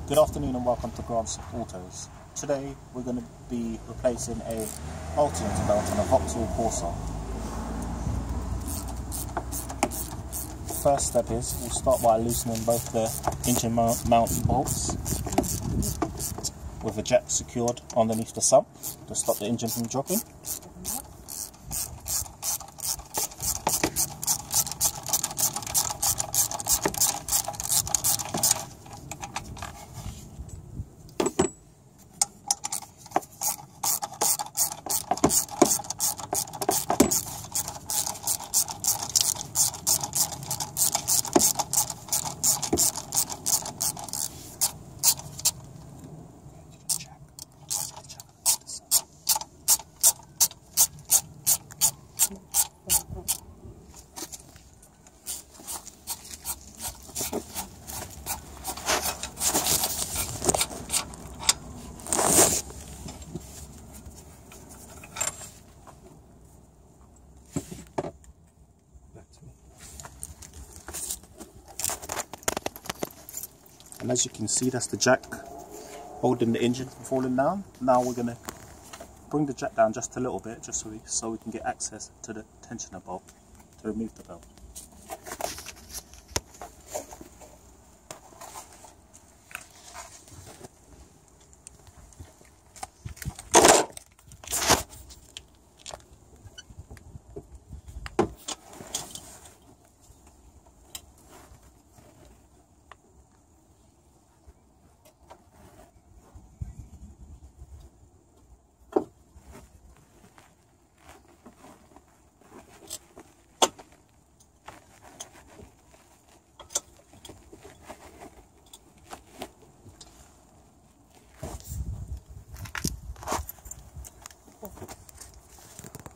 Good afternoon and welcome to Grant's Autos. Today we're going to be replacing a alternator belt on a Vauxhall Corsa. First step is we'll start by loosening both the engine mounting bolts with a jack secured underneath the sump to stop the engine from dropping. And as you can see, that's the jack holding the engine from falling down. Now we're going to bring the jack down just a little bit, just so we can get access to the tensioner bolt to remove the belt.